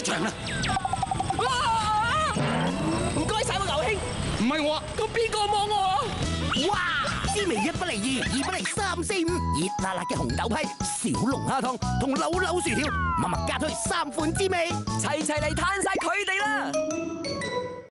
場啦！ 唔該晒喎，牛兄。 唔係我啊， 咁邊個摸我啊？ 哇！滋味1不離2，2不離3、4、5，熱辣辣嘅紅豆批、小龍蝦湯同扭扭薯條，默默加推3款滋味， 齊齊嚟嘆晒佢哋啦！